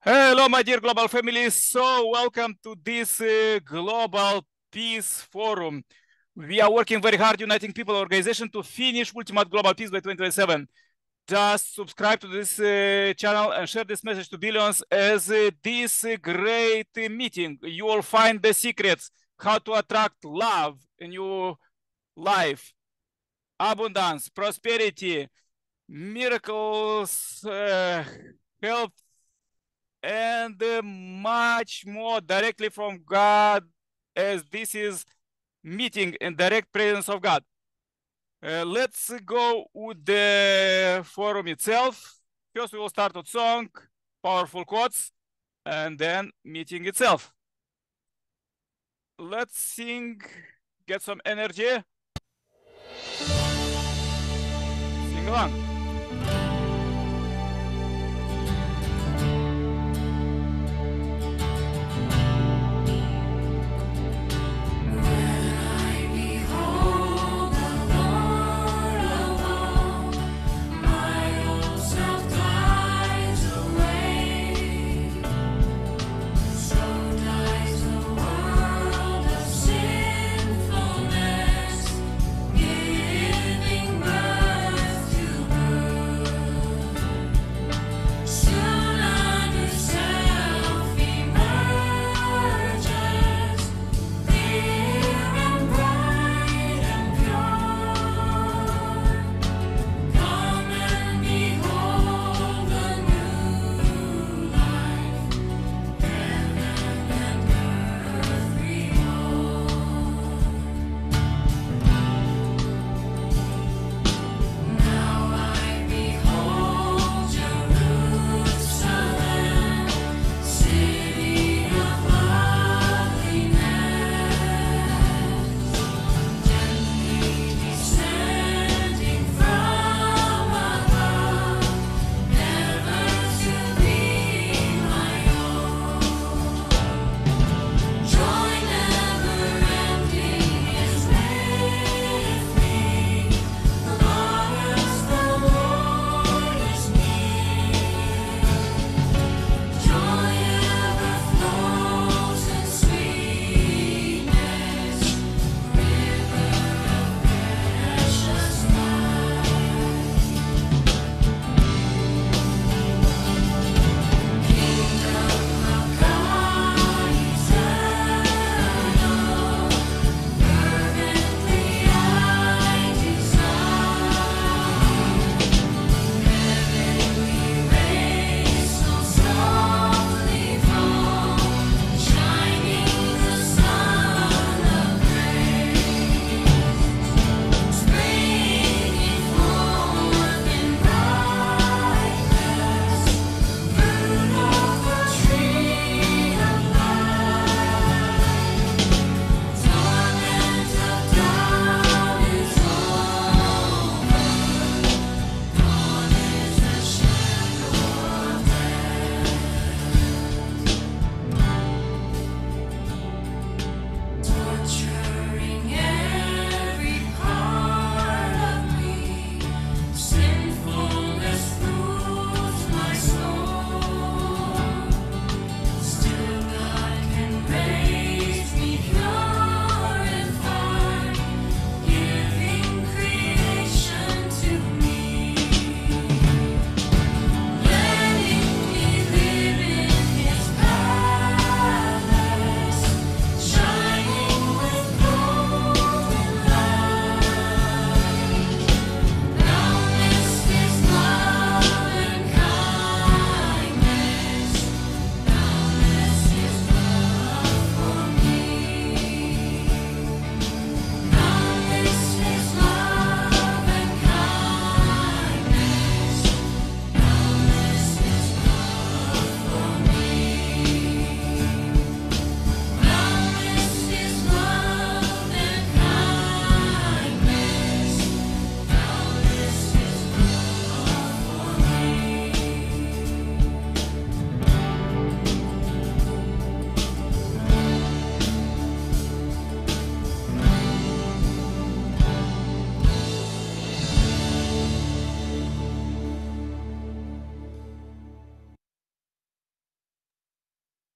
Hello, my dear global family. So welcome to this Global Peace Forum. We are working very hard uniting people organization to finish ultimate global peace by 2027. Just subscribe to this channel and share this message to billions as this great meeting. You will find the secrets, how to attract love in your life, abundance, prosperity, miracles, health, and much more directly from God, as this is meeting in direct presence of God. Let's go with the forum itself. First, we will start with song, powerful quotes, and then meeting itself. Let's sing, get some energy. Sing along.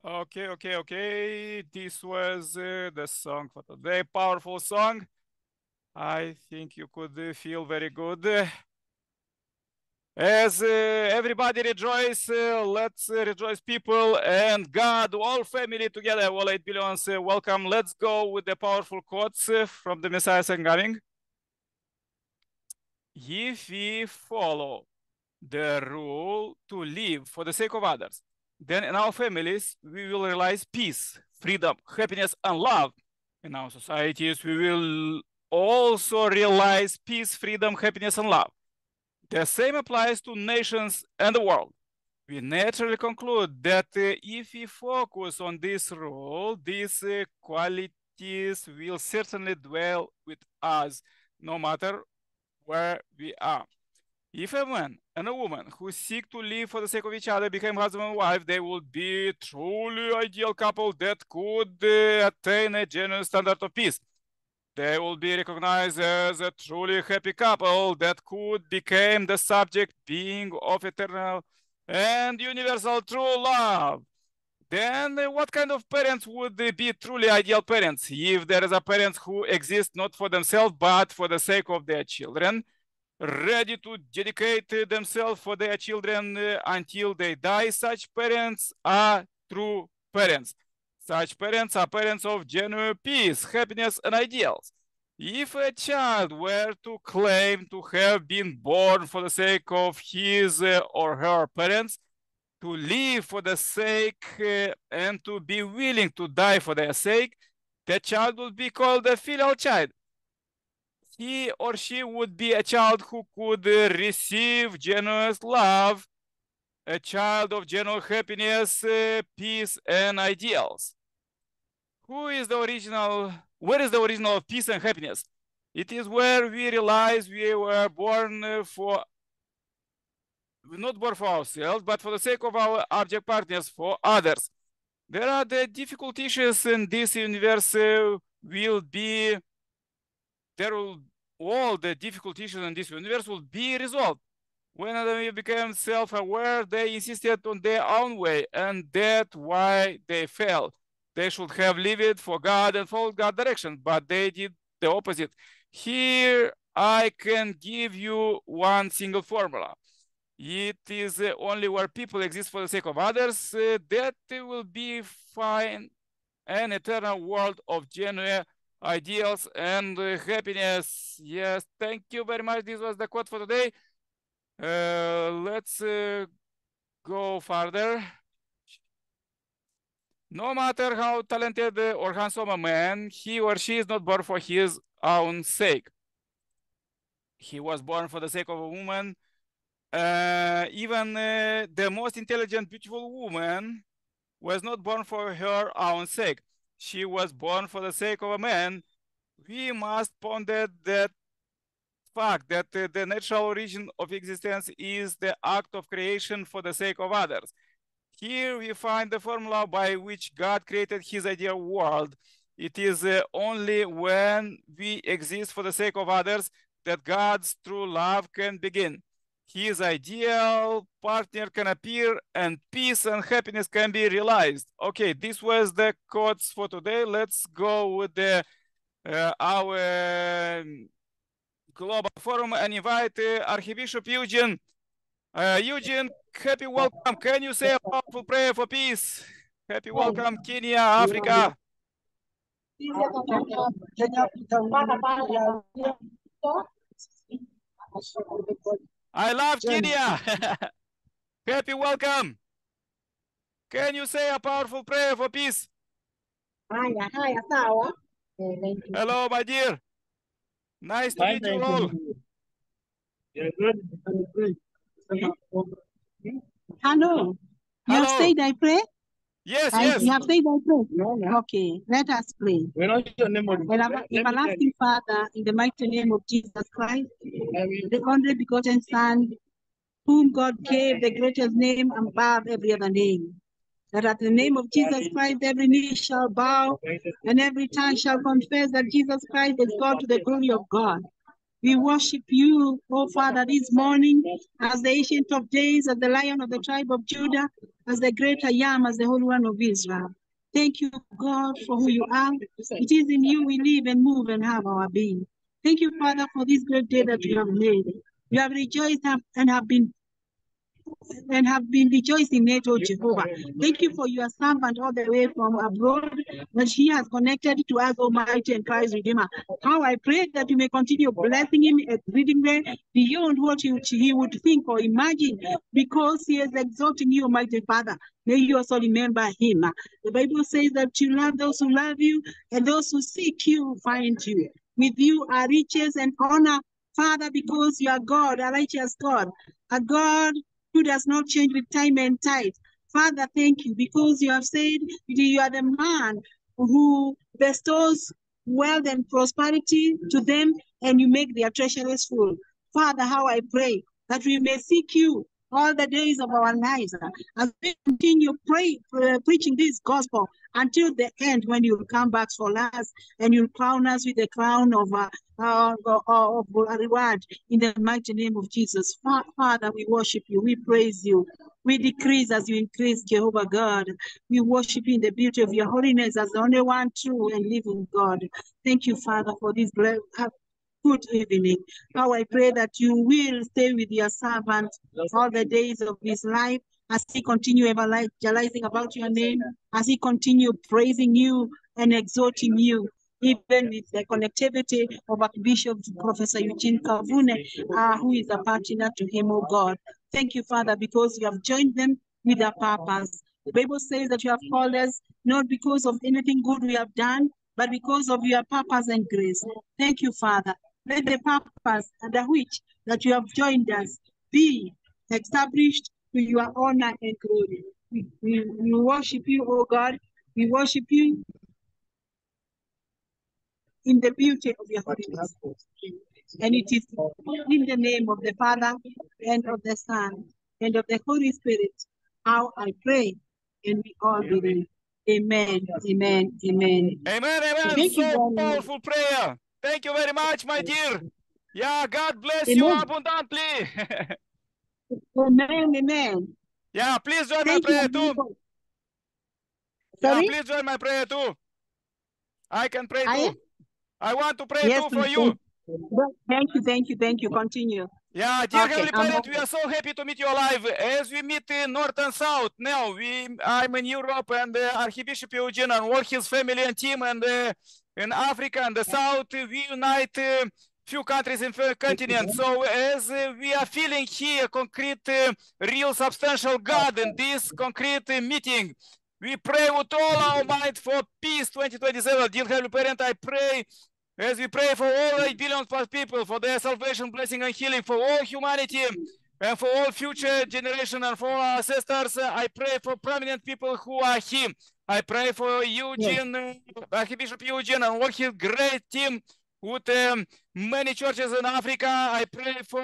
Okay. This was the song for today. Powerful song. I think you could feel very good. As everybody rejoice, let's rejoice people and God, all family together, all 8 billions. Welcome. Let's go with the powerful quotes from the Messiah second coming. If we follow the rule to live for the sake of others, then in our families, we will realize peace, freedom, happiness, and love. In our societies, we will also realize peace, freedom, happiness, and love. The same applies to nations and the world. We naturally conclude that if we focus on this rule, these qualities will certainly dwell with us, no matter where we are. If a man and a woman who seek to live for the sake of each other become husband and wife, they will be truly ideal couple that could attain a genuine standard of peace. They will be recognized as a truly happy couple that could become the subject being of eternal and universal true love. Then what kind of parents would be truly ideal parents? If there is a parents who exist not for themselves, but for the sake of their children, ready to dedicate themselves for their children until they die, such parents are true parents. Such parents are parents of genuine peace, happiness, and ideals. If a child were to claim to have been born for the sake of his or her parents, to live for the sake and to be willing to die for their sake, the child would be called a filial child. He or she would be a child who could receive genuine love, a child of genuine happiness, peace, and ideals. Where is the original of peace and happiness? It is where we realize we were born not born for ourselves, but for the sake of our object partners, for others. There are the difficult issues in this universe all the difficult issues in this universe will be resolved. When they became self-aware, they insisted on their own way, and that's why they fell. They should have lived for God and followed God's direction, but they did the opposite. Here, I can give you one single formula. It is only where people exist for the sake of others that will be fine an eternal world of genuine ideals and happiness. Yes, thank you very much. This was the quote for today. Let's go further. No matter how talented or handsome a man, he or she is not born for his own sake. He was born for the sake of a woman. Even the most intelligent, beautiful woman was not born for her own sake. She was born for the sake of a man. We must ponder that fact that the natural origin of existence is the act of creation for the sake of others. Here we find the formula by which God created his ideal world. It is only when we exist for the sake of others that God's true love can begin. His ideal partner can appear and peace and happiness can be realized. Okay, this was the quotes for today. Let's go with the our global forum and invite Archbishop Eugene. Eugene, happy welcome. Can you say a powerful prayer for peace? Happy welcome, Kenya, Africa. I love Kenya. Happy welcome. Can you say a powerful prayer for peace? Hello, my dear. Nice to meet you all. Hello. You have said I pray? Yes, yes. You have said I pray? Okay, let us pray. Everlasting Father, in the mighty name of Jesus Christ, the only begotten Son, whom God gave the greatest name above every other name, that at the name of Jesus Christ every knee shall bow and every tongue shall confess that Jesus Christ is God to the glory of God. We worship you, oh Father, this morning as the Ancient of Days, as the Lion of the tribe of Judah, as the great I am, as the Holy One of Israel. Thank you, God, for who you are. It is in you we live and move and have our being. Thank you, Father, for this great day that you have made. We have rejoiced and have been rejoicing in it, oh Jehovah. Thank you for your servant all the way from abroad that he has connected to us, Almighty and Christ Redeemer. How I pray that you may continue blessing him exceedingly beyond what he would think or imagine, because he is exalting you, Almighty Father. May you also remember him. The Bible says that you love those who love you, and those who seek you find you. With you are riches and honor, Father, because you are God, a righteous God, a God who does not change with time and tide. Father, thank you, because you have said you are the man who bestows wealth and prosperity to them, and you make their treasuries full. Father, how I pray that we may seek you all the days of our lives as we continue preaching this gospel until the end, when you will come back for us and you'll crown us with the crown of reward in the mighty name of Jesus. Father, we worship you, we praise you, we decrease as you increase, Jehovah God. We worship you in the beauty of your holiness as the only one true and living God. Thank you, Father, for this good evening. Now I pray that you will stay with your servant all the days of his life, as he continue evangelizing about your name, as he continue praising you and exalting you, even with the connectivity of Archbishop Professor Eugene Kavune, who is a partner to him, oh God. Thank you, Father, because you have joined them with a purpose. The Bible says that you have called us not because of anything good we have done, but because of your purpose and grace. Thank you, Father. Let the purpose under which that you have joined us be established to your honor and glory. We worship you, oh God. We worship you in the beauty of your holiness. And it is in the name of the Father and of the Son and of the Holy Spirit how I pray, and we all believe. Amen, amen, amen. Amen, amen. Thank you So very powerful much. prayer. Thank you very much, my dear. Yeah, God bless Amen. you abundantly. Amen, amen. Yeah, please join my Thank you. prayer too. Yeah, Sorry? please join my prayer too. I can pray I too. am? I want to pray Yes, too for please. you. Thank you, thank you, thank you. Continue. Yeah, dear Okay, Heavenly Parent, we are so happy to meet you alive. As we meet in North and South now, I'm in Europe, and Archbishop Eugene and all his family and team, and in Africa and the South, we unite few countries in the continent. So as we are feeling here concrete, real substantial God in this concrete meeting, we pray with all our might for peace 2027. Dear Heavenly Parent, I pray as we pray for all 8 billion plus people, for their salvation, blessing, and healing, for all humanity, and for all future generations, and for our ancestors, I pray for prominent people who are here. I pray for Eugene, Archbishop Eugene, and all his great team with many churches in Africa. I pray for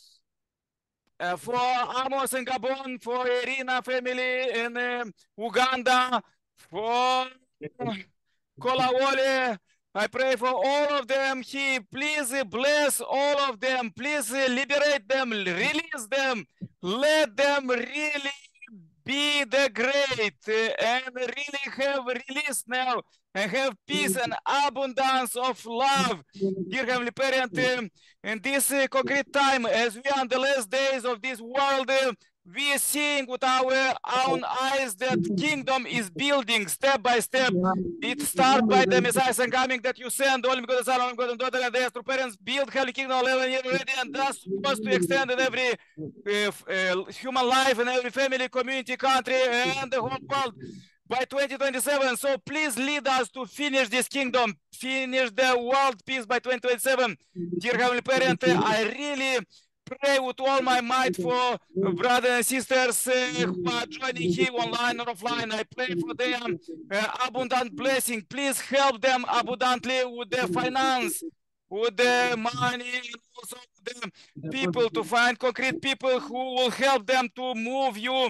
Amos in Gabon, for Irina family in Uganda, for Kolawole. I pray for all of them. Please bless all of them. Please liberate them, release them. Let them really be the great and really have release now and have peace and abundance of love. Dear Heavenly Parent, in this concrete time, as we are in the last days of this world, we are seeing with our own eyes that kingdom is building step by step. It starts by the Messiah coming that you send, only God the Son, only God and daughter, and their true parents build holy kingdom 11 years already, and that's supposed to extend in every human life, in every family, community, country, and the whole world by 2027. So please lead us to finish this kingdom, finish the world peace by 2027. Dear Heavenly Parent, I really pray with all my might for brothers and sisters who are joining here online or offline. I pray for them abundant blessing. Please help them abundantly with their finance, with the money, and also the people, to find concrete people who will help them to move you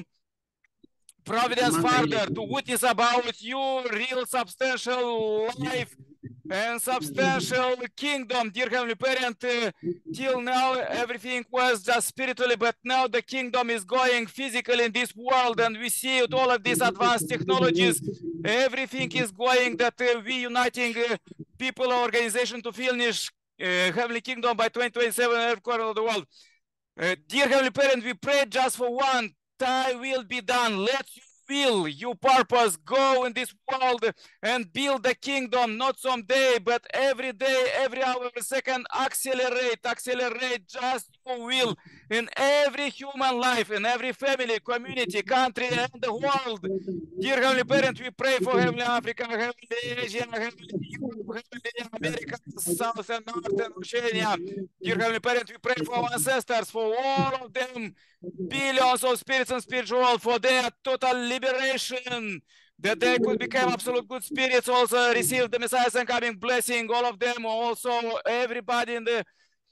providence further, to witness about your real substantial life and substantial kingdom. Dear Heavenly Parent, till now everything was just spiritually, but now the kingdom is going physically in this world, and we see with all of these advanced technologies, everything is going that we uniting people or organization to finish Heavenly Kingdom by 2027 in every corner of the world. Dear Heavenly Parent, we pray just for one, thy will be done. Let your will, your purpose go in this world and build the kingdom, not someday, but every day, every hour, every second. Accelerate just your will in every human life, in every family, community, country, and the world. Dear Heavenly Parent, we pray for Heavenly Africa, Heavenly Asia, Heavenly Europe, Heavenly America, South and North and Oceania. Dear Heavenly Parent, we pray for our ancestors, for all of them, billions of spirits and spiritual, for their total liberation, that they could become absolute good spirits, also receive the Messiah's incoming blessing, all of them, also everybody in the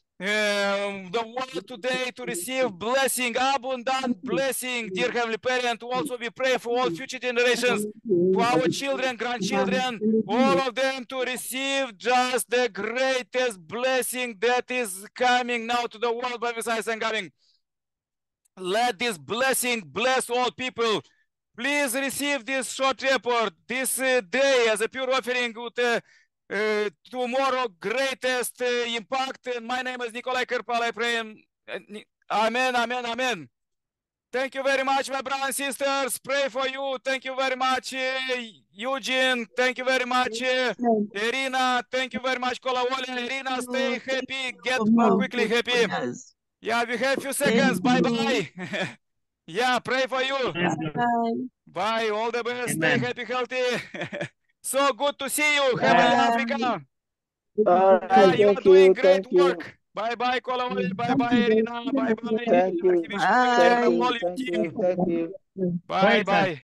world today to receive blessing, abundant blessing. Dear Heavenly Parent, also we pray for all future generations, for our children, grandchildren, all of them to receive just the greatest blessing that is coming now to the world by Messiah's incoming. Let this blessing bless all people. Please receive this short report this day as a pure offering with tomorrow greatest impact. And my name is Nicolae Cârpal. I pray. Amen, amen, amen. Thank you very much, my brothers and sisters. Pray for you. Thank you very much, Eugene. Thank you very much, Irina. Thank you very much, Kolawolia. Irina, stay happy. Get more quickly happy. Yeah, we have a few seconds. Bye-bye. Yeah, pray for you. Bye. Bye. All the best. Stay Amen. happy, healthy. So good to see you. Heavenly Africa. All Yeah, right, you are thank doing you, great thank you, work. Bye-bye, Kolawolia. Bye-bye, Irina. Bye-bye. thank you, Archbishop Chairman, all your thank team. you, thank you. Bye-bye.